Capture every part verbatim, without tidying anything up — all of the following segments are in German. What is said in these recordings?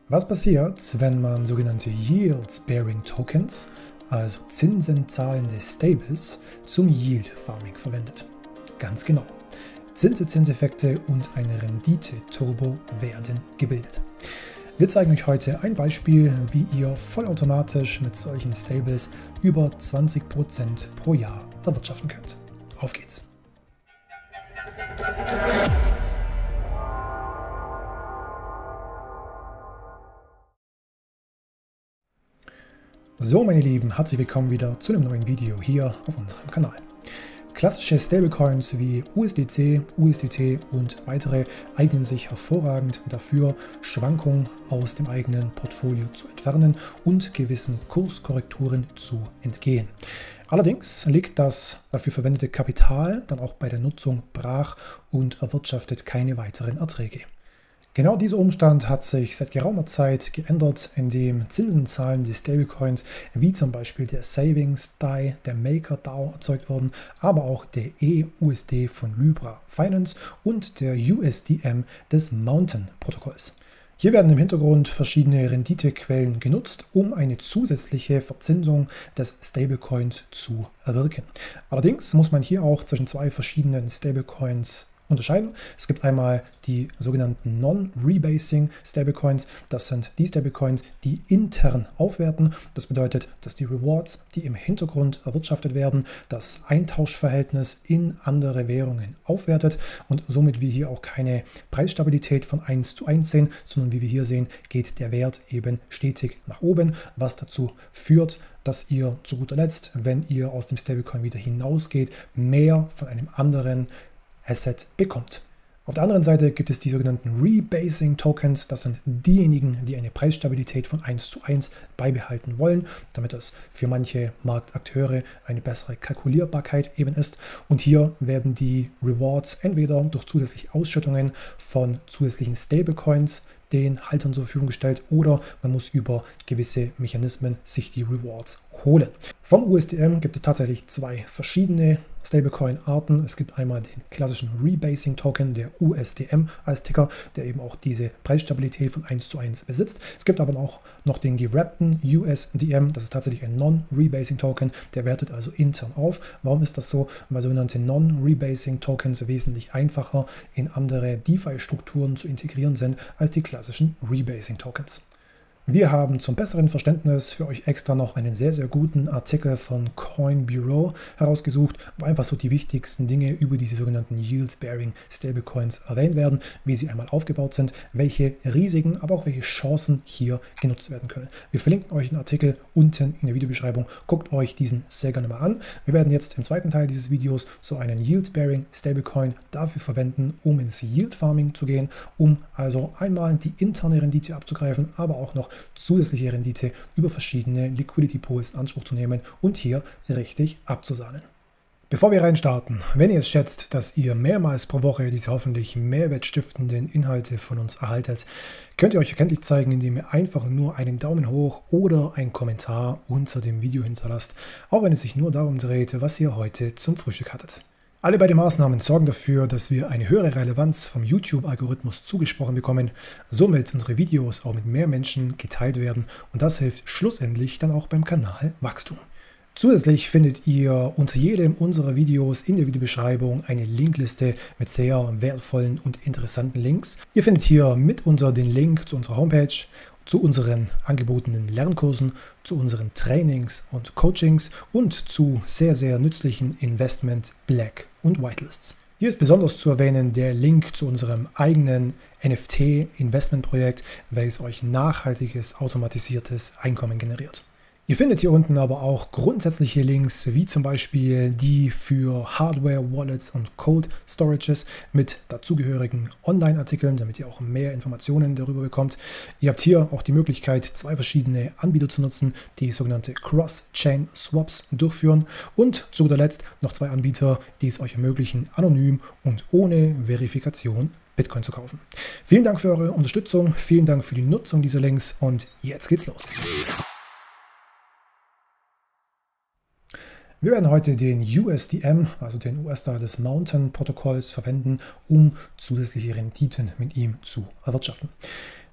Was passiert, wenn man sogenannte Yield-Bearing Tokens, also zinsenzahlende Stables, zum Yield Farming verwendet? Ganz genau. Zinseszinseffekte und eine Rendite-Turbo werden gebildet. Wir zeigen euch heute ein Beispiel, wie ihr vollautomatisch mit solchen Stables über zwanzig Prozent pro Jahr erwirtschaften könnt. Auf geht's! So, meine Lieben, herzlich willkommen wieder zu einem neuen Video hier auf unserem Kanal. Klassische Stablecoins wie U S D C, U S D T und weitere eignen sich hervorragend dafür, Schwankungen aus dem eigenen Portfolio zu entfernen und gewissen Kurskorrekturen zu entgehen. Allerdings liegt das dafür verwendete Kapital dann auch bei der Nutzung brach und erwirtschaftet keine weiteren Erträge. Genau dieser Umstand hat sich seit geraumer Zeit geändert, indem zinsenzahlende Stablecoins wie zum Beispiel der Savings D A I, der Maker D A O erzeugt wurden, aber auch der E U S D von Libra Finance und der U S D M des Mountain-Protokolls. Hier werden im Hintergrund verschiedene Renditequellen genutzt, um eine zusätzliche Verzinsung des Stablecoins zu erwirken. Allerdings muss man hier auch zwischen zwei verschiedenen Stablecoins unterscheiden. Es gibt einmal die sogenannten Non-Rebasing Stablecoins. Das sind die Stablecoins, die intern aufwerten. Das bedeutet, dass die Rewards, die im Hintergrund erwirtschaftet werden, das Eintauschverhältnis in andere Währungen aufwertet und somit wir hier auch keine Preisstabilität von eins zu eins sehen, sondern wie wir hier sehen, geht der Wert eben stetig nach oben, was dazu führt, dass ihr zu guter Letzt, wenn ihr aus dem Stablecoin wieder hinausgeht, mehr von einem anderen Asset bekommt. Auf der anderen Seite gibt es die sogenannten Rebasing Tokens. Das sind diejenigen, die eine Preisstabilität von eins zu eins beibehalten wollen, damit es für manche Marktakteure eine bessere Kalkulierbarkeit eben ist. Und hier werden die Rewards entweder durch zusätzliche Ausschüttungen von zusätzlichen Stablecoins den Haltern zur Verfügung gestellt oder man muss über gewisse Mechanismen sich die Rewards holen. Vom U S D M gibt es tatsächlich zwei verschiedene Stablecoin-Arten. Es gibt einmal den klassischen Rebasing-Token, der U S D M als Ticker, der eben auch diese Preisstabilität von eins zu eins besitzt. Es gibt aber auch noch den gewrappten U S D M, das ist tatsächlich ein Non-Rebasing-Token, der wertet also intern auf. Warum ist das so? Weil sogenannte Non-Rebasing-Tokens wesentlich einfacher in andere DeFi-Strukturen zu integrieren sind als die klassischen Rebasing-Tokens. Wir haben zum besseren Verständnis für euch extra noch einen sehr, sehr guten Artikel von Coin Bureau herausgesucht, wo einfach so die wichtigsten Dinge über diese sogenannten Yield-Bearing Stablecoins erwähnt werden, wie sie einmal aufgebaut sind, welche Risiken, aber auch welche Chancen hier genutzt werden können. Wir verlinken euch den Artikel unten in der Videobeschreibung. Guckt euch diesen sehr gerne mal an. Wir werden jetzt im zweiten Teil dieses Videos so einen Yield-Bearing Stablecoin dafür verwenden, um ins Yield-Farming zu gehen, um also einmal die interne Rendite abzugreifen, aber auch noch zusätzliche Rendite über verschiedene Liquidity Pools in Anspruch zu nehmen und hier richtig abzusahnen. Bevor wir reinstarten, wenn ihr es schätzt, dass ihr mehrmals pro Woche diese hoffentlich mehrwertstiftenden Inhalte von uns erhaltet, könnt ihr euch erkenntlich zeigen, indem ihr einfach nur einen Daumen hoch oder einen Kommentar unter dem Video hinterlasst, auch wenn es sich nur darum dreht, was ihr heute zum Frühstück hattet. Alle beide Maßnahmen sorgen dafür, dass wir eine höhere Relevanz vom YouTube-Algorithmus zugesprochen bekommen, somit unsere Videos auch mit mehr Menschen geteilt werden und das hilft schlussendlich dann auch beim Kanalwachstum. Zusätzlich findet ihr unter jedem unserer Videos in der Videobeschreibung eine Linkliste mit sehr wertvollen und interessanten Links. Ihr findet hier mitunter den Link zu unserer Homepage, zu unseren angebotenen Lernkursen, zu unseren Trainings und Coachings und zu sehr, sehr nützlichen Investment Black und Whitelists. Hier ist besonders zu erwähnen der Link zu unserem eigenen N F T-Investmentprojekt, welches euch nachhaltiges, automatisiertes Einkommen generiert. Ihr findet hier unten aber auch grundsätzliche Links, wie zum Beispiel die für Hardware, Wallets und Cold Storages mit dazugehörigen Online-Artikeln, damit ihr auch mehr Informationen darüber bekommt. Ihr habt hier auch die Möglichkeit, zwei verschiedene Anbieter zu nutzen, die sogenannte Cross-Chain Swaps durchführen und zu guter Letzt noch zwei Anbieter, die es euch ermöglichen, anonym und ohne Verifikation Bitcoin zu kaufen. Vielen Dank für eure Unterstützung, vielen Dank für die Nutzung dieser Links und jetzt geht's los. Wir werden heute den U S D M, also den U S-Dollar des Mountain-Protokolls, verwenden, um zusätzliche Renditen mit ihm zu erwirtschaften.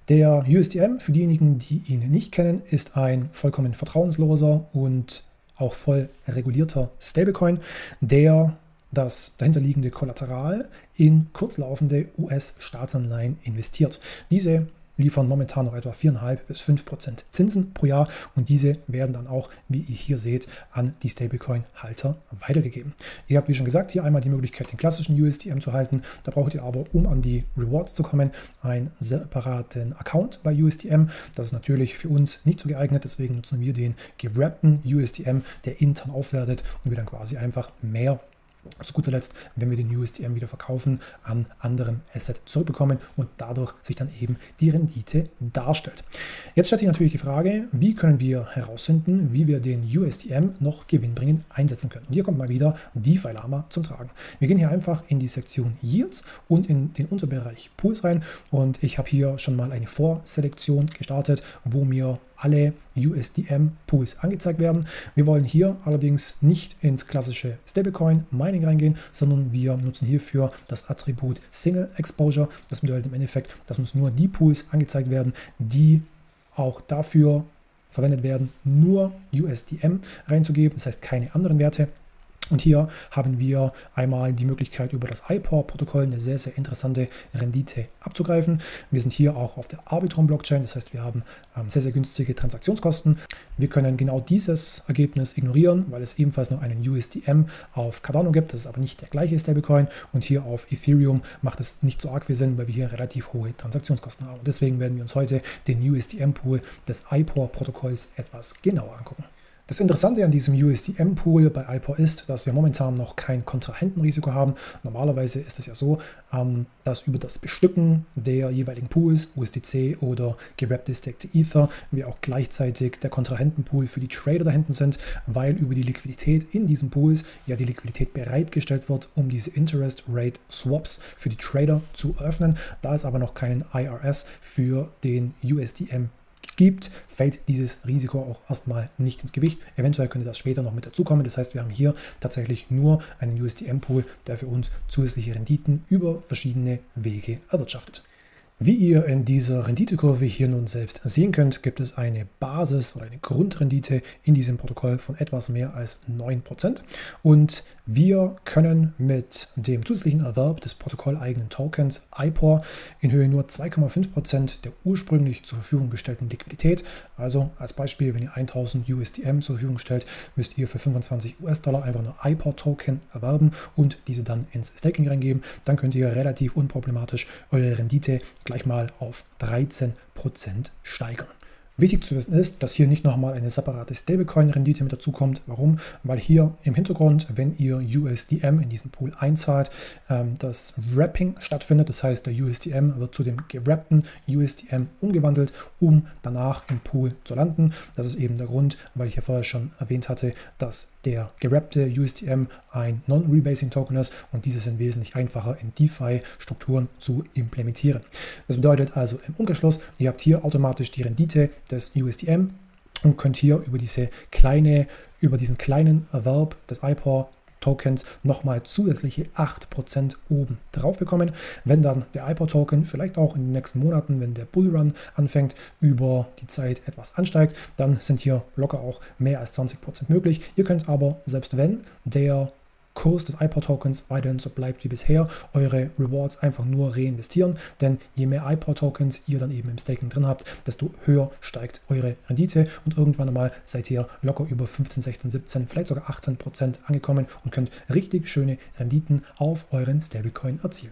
Der U S D M, für diejenigen, die ihn nicht kennen, ist ein vollkommen vertrauensloser und auch voll regulierter Stablecoin, der das dahinterliegende Kollateral in kurzlaufende U S-Staatsanleihen investiert. Diese liefern momentan noch etwa vier Komma fünf bis fünf Prozent Zinsen pro Jahr und diese werden dann auch, wie ihr hier seht, an die Stablecoin-Halter weitergegeben. Ihr habt, wie schon gesagt, hier einmal die Möglichkeit, den klassischen U S D M zu halten. Da braucht ihr aber, um an die Rewards zu kommen, einen separaten Account bei U S D M. Das ist natürlich für uns nicht so geeignet, deswegen nutzen wir den gewrappten U S D M, der intern aufwertet und wir dann quasi einfach mehr zu guter Letzt, wenn wir den U S D M wieder verkaufen, an anderem Asset zurückbekommen und dadurch sich dann eben die Rendite darstellt. Jetzt stellt sich natürlich die Frage, wie können wir herausfinden, wie wir den U S D M noch gewinnbringend einsetzen können. Hier kommt mal wieder DeFi Lama zum Tragen. Wir gehen hier einfach in die Sektion Yields und in den Unterbereich Pools rein und ich habe hier schon mal eine Vorselektion gestartet, wo mir alle U S D M-Pools angezeigt werden. Wir wollen hier allerdings nicht ins klassische Stablecoin-Mining reingehen, sondern wir nutzen hierfür das Attribut Single Exposure. Das bedeutet im Endeffekt, dass uns nur die Pools angezeigt werden, die auch dafür verwendet werden, nur U S D M reinzugeben, das heißt keine anderen Werte. Und hier haben wir einmal die Möglichkeit, über das I P O R-Protokoll eine sehr, sehr interessante Rendite abzugreifen. Wir sind hier auch auf der Arbitrum-Blockchain, das heißt, wir haben ähm, sehr, sehr günstige Transaktionskosten. Wir können genau dieses Ergebnis ignorieren, weil es ebenfalls noch einen U S D M auf Cardano gibt. Das ist aber nicht der gleiche Stablecoin. Und hier auf Ethereum macht es nicht so arg viel Sinn, weil wir hier relativ hohe Transaktionskosten haben. Und deswegen werden wir uns heute den U S D M-Pool des I P O R-Protokolls etwas genauer angucken. Das Interessante an diesem U S D M-Pool bei I P O R ist, dass wir momentan noch kein Kontrahentenrisiko haben. Normalerweise ist es ja so, dass über das Bestücken der jeweiligen Pools, U S D C oder gewrappte Staked Ether, wir auch gleichzeitig der Kontrahentenpool für die Trader da hinten sind, weil über die Liquidität in diesen Pools ja die Liquidität bereitgestellt wird, um diese Interest Rate Swaps für die Trader zu öffnen. Da es aber noch keinen I R S für den U S D M gibt, fällt dieses Risiko auch erstmal nicht ins Gewicht. Eventuell könnte das später noch mit dazukommen. Das heißt, wir haben hier tatsächlich nur einen U S D M-Pool, der für uns zusätzliche Renditen über verschiedene Wege erwirtschaftet. Wie ihr in dieser Renditekurve hier nun selbst sehen könnt, gibt es eine Basis- oder eine Grundrendite in diesem Protokoll von etwas mehr als neun Prozent. Und wir können mit dem zusätzlichen Erwerb des protokolleigenen Tokens I P O R in Höhe nur zwei Komma fünf Prozent der ursprünglich zur Verfügung gestellten Liquidität, also als Beispiel, wenn ihr tausend U S D M zur Verfügung stellt, müsst ihr für fünfundzwanzig US-Dollar einfach nur I P O R-Token erwerben und diese dann ins Staking reingeben. Dann könnt ihr relativ unproblematisch eure Rendite gleich mal auf dreizehn Prozent steigern. Wichtig zu wissen ist, dass hier nicht nochmal eine separate Stablecoin-Rendite mit dazu kommt. Warum? Weil hier im Hintergrund, wenn ihr U S D M in diesen Pool einzahlt, das Wrapping stattfindet. Das heißt, der U S D M wird zu dem gewrappten U S D M umgewandelt, um danach im Pool zu landen. Das ist eben der Grund, weil ich ja vorher schon erwähnt hatte, dass der gewrappte U S D M ein Non-Rebasing-Token ist und diese sind wesentlich einfacher in DeFi-Strukturen zu implementieren. Das bedeutet also im Umkehrschluss, ihr habt hier automatisch die Rendite des U S D M und könnt hier über diese kleine, über diesen kleinen Erwerb des I P O R Tokens nochmal zusätzliche acht Prozent oben drauf bekommen. Wenn dann der I P O R-Token vielleicht auch in den nächsten Monaten, wenn der Bullrun anfängt, über die Zeit etwas ansteigt, dann sind hier locker auch mehr als zwanzig Prozent möglich. Ihr könnt aber, selbst wenn der Kurs des I P O R-Tokens weiterhin so bleibt wie bisher, eure Rewards einfach nur reinvestieren, denn je mehr I P O R-Tokens ihr dann eben im Staking drin habt, desto höher steigt eure Rendite und irgendwann einmal seid ihr locker über fünfzehn, sechzehn, siebzehn, vielleicht sogar achtzehn Prozent angekommen und könnt richtig schöne Renditen auf euren Stablecoin erzielen.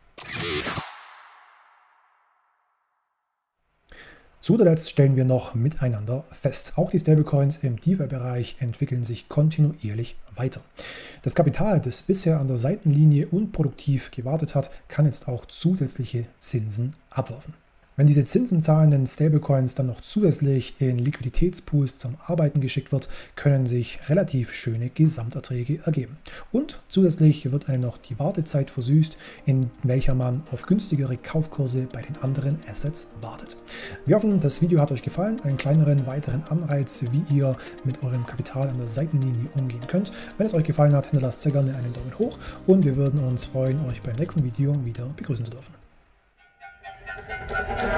Zu guter Letzt stellen wir noch miteinander fest, auch die Stablecoins im DeFi-Bereich entwickeln sich kontinuierlich weiter. Das Kapital, das bisher an der Seitenlinie unproduktiv gewartet hat, kann jetzt auch zusätzliche Zinsen abwerfen. Wenn diese zinsenzahlenden Stablecoins dann noch zusätzlich in Liquiditätspools zum Arbeiten geschickt wird, können sich relativ schöne Gesamterträge ergeben. Und zusätzlich wird einem noch die Wartezeit versüßt, in welcher man auf günstigere Kaufkurse bei den anderen Assets wartet. Wir hoffen, das Video hat euch gefallen, einen kleineren weiteren Anreiz, wie ihr mit eurem Kapital an der Seitenlinie umgehen könnt. Wenn es euch gefallen hat, hinterlasst sehr gerne einen Daumen hoch und wir würden uns freuen, euch beim nächsten Video wieder begrüßen zu dürfen.